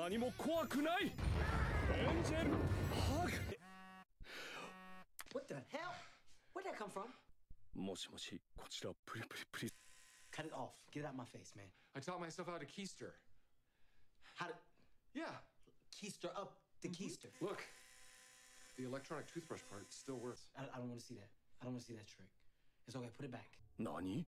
何も怖くない。エンジェルハグ。 What the hell? Where'd that come from? もしもし、こちらプリプリプリ。 Cut it off. Get it out of my face, man. I taught myself how to keister. How to Yeah. keister up the keister? Look, the electronic toothbrush part still works. I don't want to see that. I don't want to see that trick. It's okay. Put it back. 何？